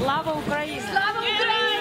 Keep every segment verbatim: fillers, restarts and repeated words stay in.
Слава Україні! Слава Україні!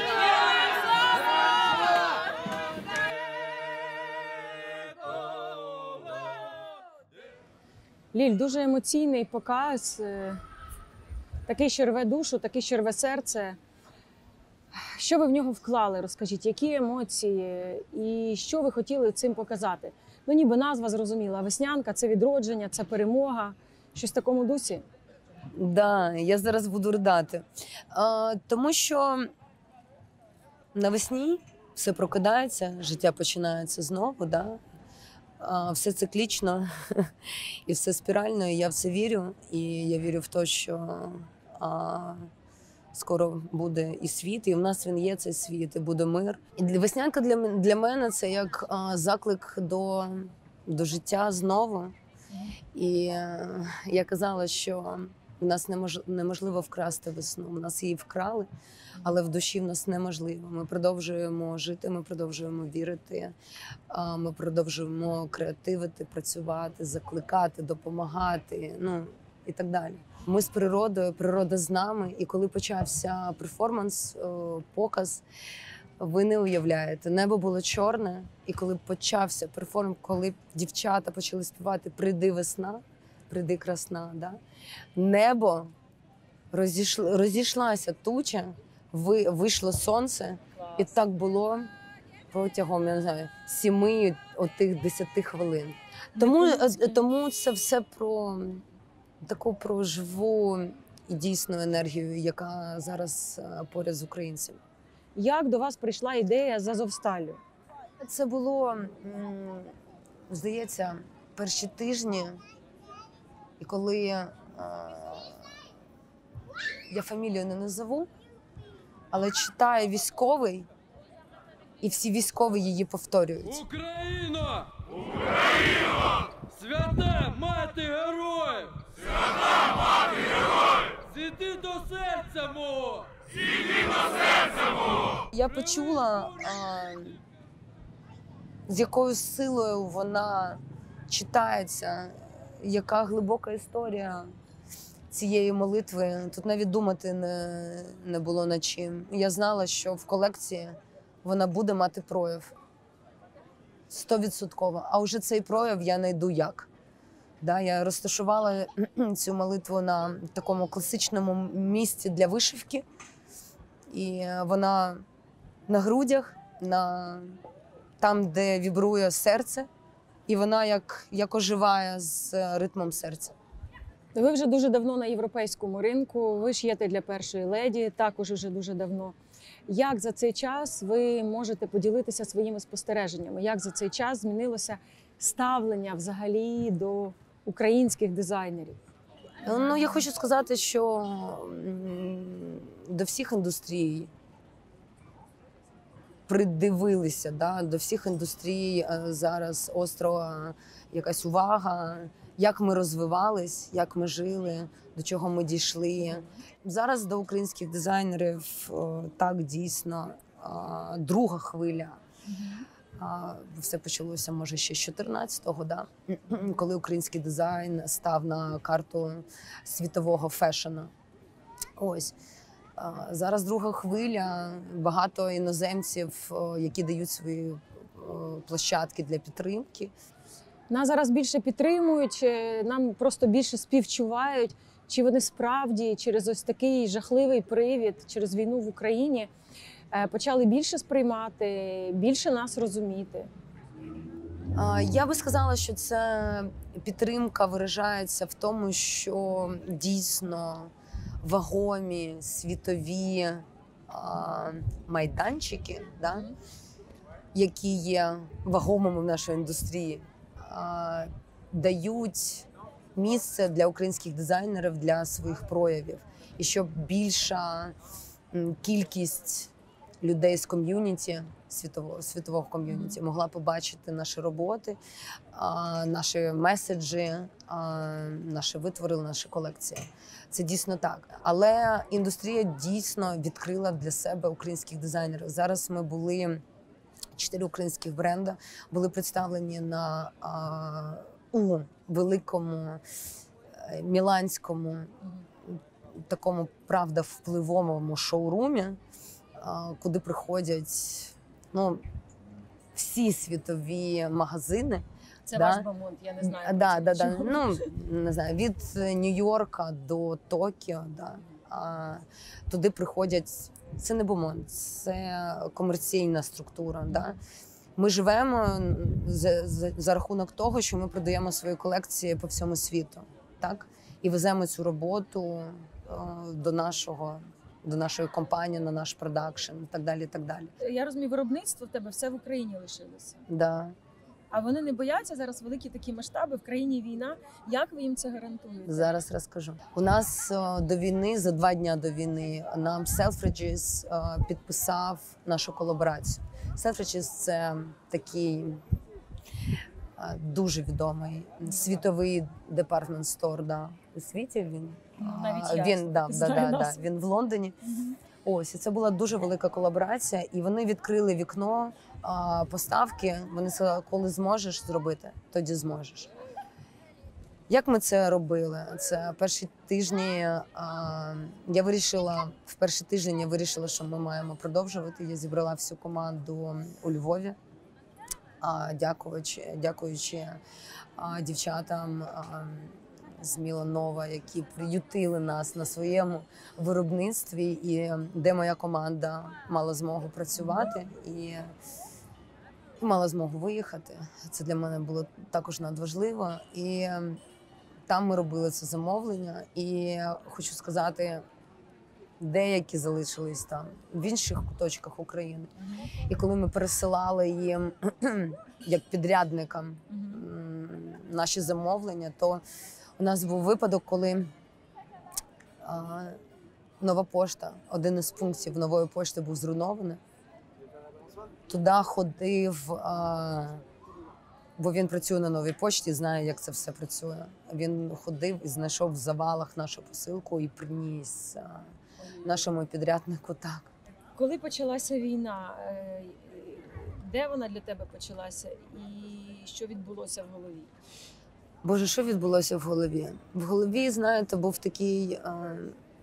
Ліль, дуже емоційний показ, такий, що рве душу, такий, що рве серце. Що ви в нього вклали, розкажіть, які емоції і що ви хотіли цим показати? Ну, ніби назва зрозуміла, веснянка – це відродження, це перемога, щось в такому дусі? Да, я зараз буду ридати. А, тому що навесні все прокидається, життя починається знову, да? А, все циклічно і все спірально, і я в це вірю. І я вірю в те, що а, скоро буде і світ, і в нас він є, цей світ, і буде мир. І веснянка для, для мене – це як а, заклик до, до життя знову. І а, я казала, що в нас неможливо вкрасти весну. У нас її вкрали, але в душі в нас неможливо. Ми продовжуємо жити, ми продовжуємо вірити, ми продовжуємо креативити, працювати, закликати, допомагати, ну і так далі. Ми з природою, природа з нами. І коли почався перформанс, показ, ви не уявляєте, небо було чорне. І коли почався перформанс, коли дівчата почали співати «Прийди весна», «Прийди красна», да? Небо, розійшло, розійшлася туча, ви, вийшло сонце. Клас. І так було протягом, я не знаю, сіми отих десяти хвилин. Тому, тому це все про таку про живу і дійсну енергію, яка зараз поряд з українцями. Як до вас прийшла ідея з Азовсталлю? Це було, здається, перші тижні. І коли а, я фамілію не назову, але читає військовий, і всі військові її повторюють. Україна! Україна! Свята мати героїв! Свята мати героїв! Зійди до серця мого! Зійди до серця мого! Я почула, а, з якою силою вона читається, яка глибока історія цієї молитви. Тут навіть думати не, не було над чим. Я знала, що в колекції вона буде мати прояв. Стовідсотково. А вже цей прояв я знайду як. Да, я розташувала цю молитву на такому класичному місці для вишивки. І вона на грудях, на, там, де вібрує серце. І вона як, як оживає з ритмом серця. Ви вже дуже давно на європейському ринку, ви шиєте для першої леді, також вже дуже давно. Як за цей час ви можете поділитися своїми спостереженнями? Як за цей час змінилося ставлення взагалі до українських дизайнерів? Ну, я хочу сказати, що до всіх індустрій придивилися, да? До всіх індустрій зараз остро якась увага, як ми розвивались, як ми жили, до чого ми дійшли. Зараз до українських дизайнерів так дійсно друга хвиля. Все почалося, може, ще з чотирнадцятого, да? Коли український дизайн став на карту світового фешену. Ось. Зараз друга хвиля, багато іноземців, які дають свої площадки для підтримки. Нас зараз більше підтримують, нам просто більше співчувають. Чи вони справді через ось такий жахливий привід, через війну в Україні, почали більше сприймати, більше нас розуміти? Я би сказала, що ця підтримка виражається в тому, що дійсно вагомі світові а, майданчики, да, які є вагомими в нашій індустрії, а, дають місце для українських дизайнерів для своїх проявів. І щоб більша кількість людей з ком'юніті, світового, світового ком'юніті, могла побачити наші роботи, а, наші меседжі, а, наші витвори, наші колекції. Це дійсно так. Але індустрія дійсно відкрила для себе українських дизайнерів. Зараз ми були, чотири українських бренда були представлені на а, у великому міланському такому, правда, впливовому шоурумі, куди приходять, ну, всі світові магазини. Це да? ваш бамонт, я не знаю. Да, да, чого. да. Ну, не знаю, від Нью-Йорка до Токіо, да. А, туди приходять, це не бомонд, це комерційна структура. Да. Ми живемо за, за, за рахунок того, що ми продаємо свої колекції по всьому світу, так? І веземо цю роботу о, до нашого, до нашої компанії, на наш продакшн і так далі, і так далі. Я розумію, виробництво в тебе все в Україні лишилося. Да. А вони не бояться зараз великі такі масштаби, в країні війна. Як ви їм це гарантуєте? Зараз розкажу. У нас о, до війни, за два дні до війни, нам Selfridges о, підписав нашу колаборацію. Selfridges – це такий о, дуже відомий світовий департмент стор. Да. У світі він, Навіть а, я він, да, да, знаю да, да, назву. він в Лондоні. Мгм. Ось, і це була дуже велика колаборація, і вони відкрили вікно а, поставки. Вони сказали, коли зможеш зробити, тоді зможеш. Як ми це робили? Це перші тижні. А, я вирішила, в перші тижні я вирішила, що ми маємо продовжувати. Я зібрала всю команду у Львові, а, дякуючи, дякуючи а, дівчатам а, з Міланова, які приютили нас на своєму виробництві, і де моя команда мала змогу працювати і мала змогу виїхати. Це для мене було також надважливо. І там ми робили це замовлення. І хочу сказати, деякі залишились там, в інших куточках України. І коли ми пересилали їм як підрядникам м, наші замовлення, то у нас був випадок, коли а, нова пошта, один із пунктів нової пошти був зруйнований. Туди ходив, а, бо він працює на новій пошті, знає, як це все працює. Він ходив і знайшов в завалах нашу посилку і приніс а, нашому підряднику так. Коли почалася війна, е, де вона для тебе почалася і що відбулося в голові? Боже, що відбулося в голові? В голові, знаєте, був такий. Е...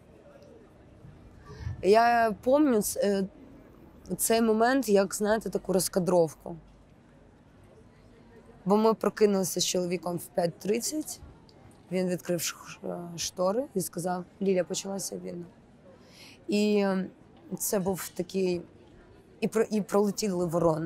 Я пам'ятаю ц- цей момент, як, знаєте, таку розкадровку. Бо ми прокинулися з чоловіком в п'ять тридцять, він відкрив ш- штори і сказав: Ліля, почалася війна. І це був такий. І, про... і пролетіли ворони.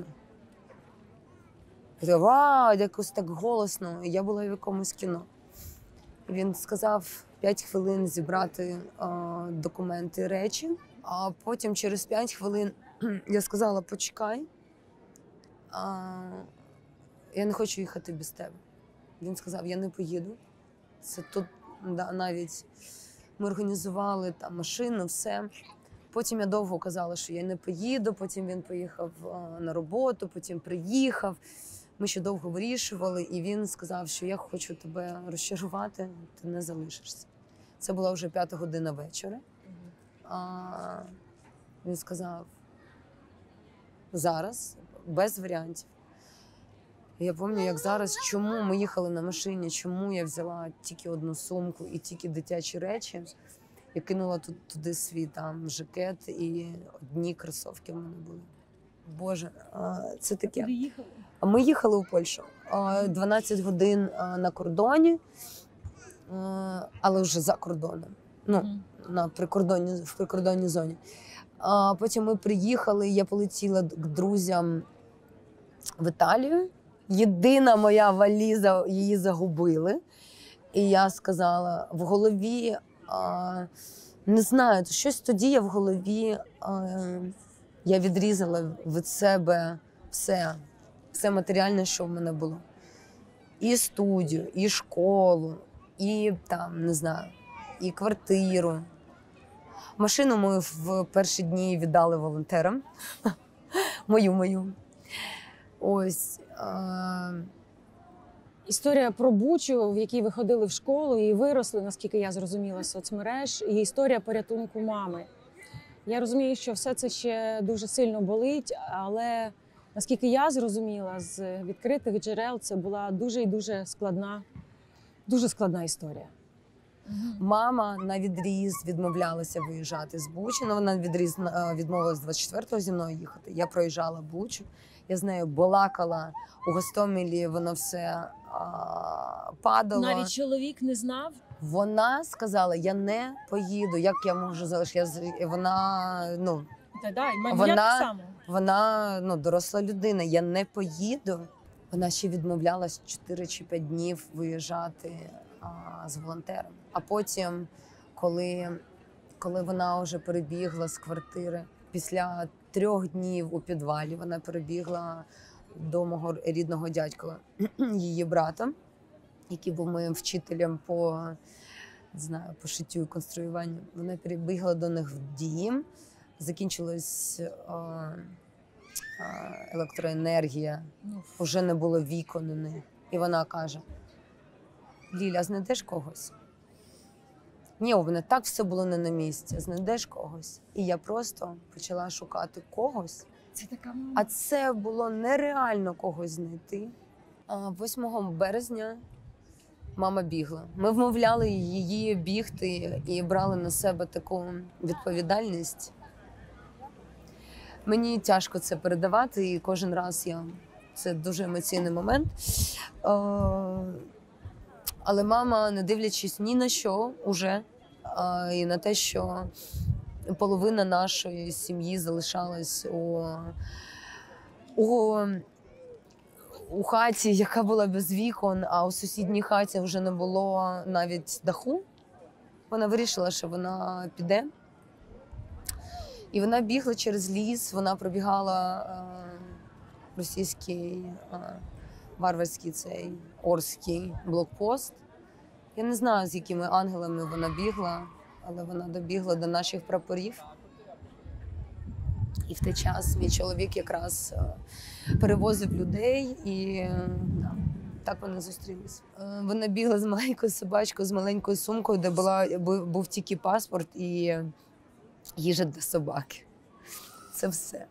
Я вау, якось так голосно. Я була в якомусь кіно. Він сказав п'ять хвилин зібрати а, документи, речі, а потім через п'ять хвилин я сказала: почекай, а, я не хочу їхати без тебе. Він сказав: я не поїду. Це тут да, навіть ми організували там машину, все. Потім я довго казала, що я не поїду, потім він поїхав а, на роботу, потім приїхав. Ми ще довго вирішували, і він сказав, що я хочу тебе розчарувати, ти не залишишся. Це була вже п'ята година вечора. А, він сказав: зараз, без варіантів. Я пам'ятаю, як зараз, чому ми їхали на машині, чому я взяла тільки одну сумку і тільки дитячі речі. Я кинула тут, туди свій там жакет і одні кросівки в мене були. Боже, а, це таке. Куди їхали? Ми їхали у Польщу. дванадцять годин на кордоні, але вже за кордоном, ну, Мгм. на прикордонні, в прикордонній зоні. А потім ми приїхали, я полетіла к друзям в Італію. Єдина моя валіза, її загубили. І я сказала, в голові, а, не знаю, щось тоді я в голові, а, я відрізала від себе все. Все матеріальне, що в мене було. І студію, і школу, і там, не знаю, і квартиру. Машину ми в перші дні віддали волонтерам. Мою-мою. Ось. А... Історія про Бучу, в якій ви ходили в школу і виросли, наскільки я зрозуміла, з соцмереж, і історія порятунку мами. Я розумію, що все це ще дуже сильно болить, але наскільки я зрозуміла з відкритих джерел, це була дуже і дуже складна, дуже складна історія. Мама на відріз відмовлялася виїжджати з Бучі. Ну, вона відріз е, відмовилась двадцять четвертого зі мною їхати. Я проїжджала Бучу, я з нею балакала. У Гостомелі воно все а, падало. Навіть чоловік не знав? Вона сказала, я не поїду, як я можу залишити. Я, з- вона, ну, Та дай, Вона- я так само. вона ну, доросла людина, я не поїду. Вона ще відмовлялась чотири чи п'ять днів виїжджати а, з волонтером. А потім, коли, коли вона вже перебігла з квартири, після трьох днів у підвалі вона перебігла до мого рідного дядька, її брата, який був моїм вчителем по, не знаю, по шиттю і конструюванню. Вона перебігла до них в дім, закінчилась а, а, електроенергія, вже не було вікон у них. І вона каже: Ліля, знайдеш когось? Ні, у мене так все було не на місці. Знайдеш когось. І я просто почала шукати когось. Це така мама. А це було нереально когось знайти. А восьмого березня мама бігла. Ми вмовляли її бігти і брали на себе таку відповідальність. Мені тяжко це передавати, і кожен раз я... Це дуже емоційний момент. Е, Але мама, не дивлячись ні на що уже, е, і на те, що половина нашої сім'ї залишалась у, у, у хаті, яка була без вікон, а у сусідній хаті вже не було навіть даху, вона вирішила, що вона піде. І вона бігла через ліс, вона пробігала е, російський е, варварський цей Орський блокпост. Я не знаю, з якими ангелами вона бігла, але вона добігла до наших прапорів. І в той час мій чоловік якраз е, перевозив людей, і е, да, так вони зустрілись. Е, Вона бігла з маленькою собачкою, з маленькою сумкою, де була, бу- був тільки паспорт і їжа для собаки. Це все.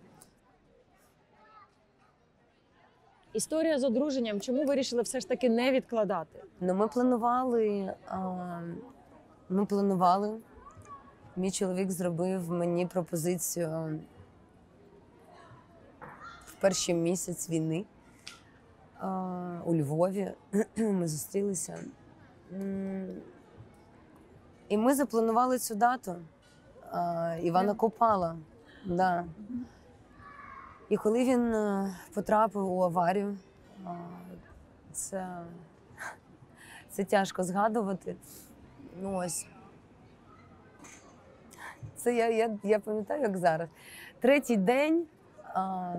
Історія з одруженням. Чому вирішили все ж таки не відкладати? Ну, ми планували, а, ми планували. Мій чоловік зробив мені пропозицію в перший місяць війни а, у Львові. Ми зустрілися. М, І ми запланували цю дату. А, Івана Купала. Да. І коли він е, потрапив у аварію, а, це, це тяжко згадувати. Ну, ось. Це я, я, я пам'ятаю, як зараз. Третій день а,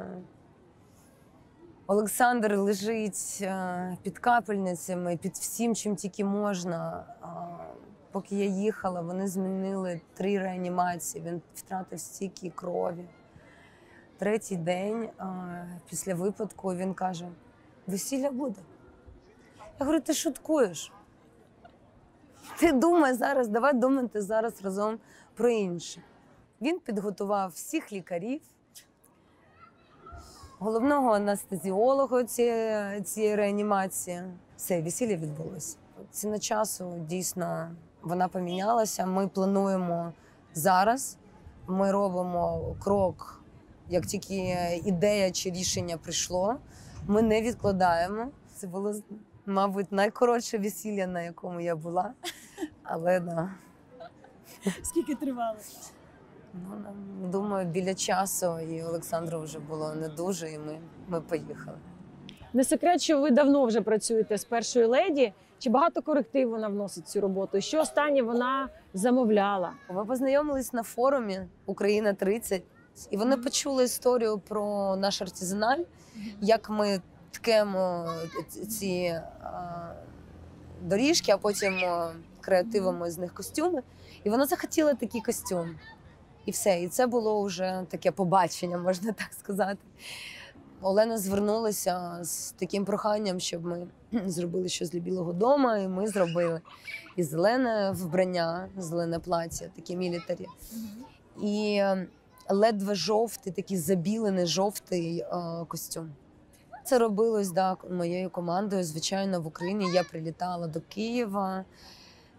Олександр лежить а, під капельницями, під всім, чим тільки можна. А, поки я їхала, вони змінили три реанімації, він втратив стільки крові. Третій день а, після випадку він каже: весілля буде. Я говорю, ти шуткуєш? Ти думай зараз, давай думати зараз разом про інше. Він підготував всіх лікарів, головного анестезіолога цієї, цієї реанімації. Все, весілля відбулося. Ціна часу дійсно вона помінялася. Ми плануємо зараз, ми робимо крок. Як тільки ідея чи рішення прийшло, ми не відкладаємо. Це було, мабуть, найкоротше весілля, на якому я була. Але да. Скільки тривало? Ну, думаю, біля часу і Олександру вже було не дуже, і ми, ми поїхали. Не секрет, що ви давно вже працюєте з першою леді. Чи багато коректив вона вносить в цю роботу? Що останнє вона замовляла? Ми познайомились на форумі «Україна тридцять», і вони почули історію про наш артизаналь, як ми ткемо ці а, доріжки, а потім а, креативимо з них костюми. І вона захотіла такий костюм. І все. І це було вже таке побачення, можна так сказати. Олена звернулася з таким проханням, щоб ми зробили щось для Білого дому, і ми зробили і зелене вбрання, зелене плаття, таке мілітарі. І ледве жовтий, такий забілений жовтий е, костюм. Це робилось да, моєю командою. Звичайно, в Україні я прилітала до Києва.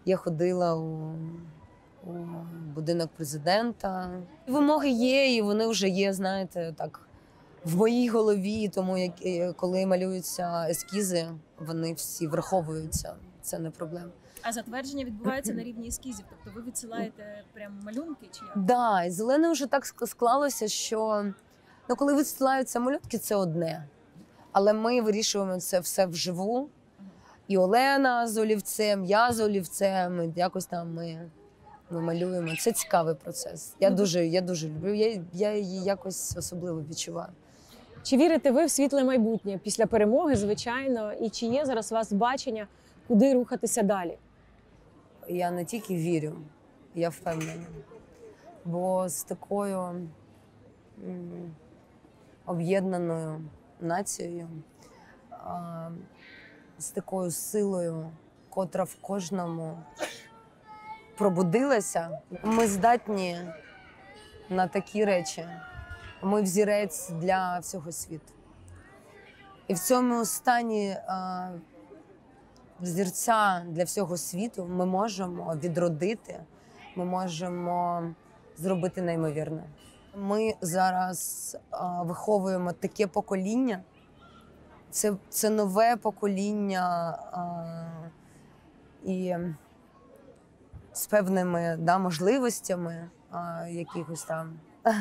Я ходила у, у будинок президента. Вимоги є, і вони вже є, знаєте, так, в моїй голові, тому як, коли малюються ескізи, вони всі враховуються. Це не проблема. А затвердження відбувається на рівні ескізів, тобто ви відсилаєте прям малюнки чи як? Да, і зелене вже так склалося, що ну, коли відсилаються малюнки, це одне. Але ми вирішуємо це все вживу. І Олена з олівцем, я з олівцем, і якось там ми, ми малюємо. Це цікавий процес. Я дуже, я дуже люблю, я, я її якось особливо відчуваю. Чи вірите ви в світле майбутнє після перемоги, звичайно, і чи є зараз у вас бачення, куди рухатися далі? Я не тільки вірю, я впевнена. Бо з такою м, об'єднаною нацією, а, з такою силою, котра в кожному пробудилася, ми здатні на такі речі. Ми взірець для всього світу. І в цьому стані а, взірця для всього світу ми можемо відродити, ми можемо зробити неймовірне. Ми зараз а, виховуємо таке покоління, це, це нове покоління а, і з певними да, можливостями а, якихось там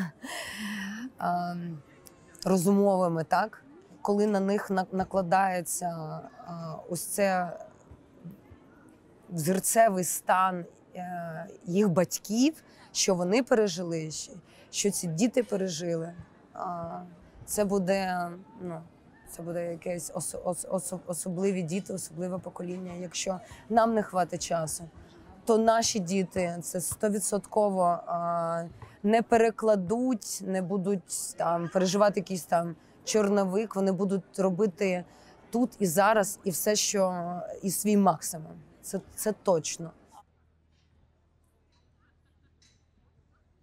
а, розумовими, так? Коли на них накладається а, ось це взірцевий стан а, їх батьків, що вони пережили, що ці діти пережили, а, це буде, ну, це буде якесь ос, ос, ос, особливі діти, особливе покоління. Якщо нам не хватить часу, то наші діти це стовідсотково не перекладуть, не будуть там переживати якийсь там чорновик, вони будуть робити тут і зараз і все, що і свій максимум. Це, це точно.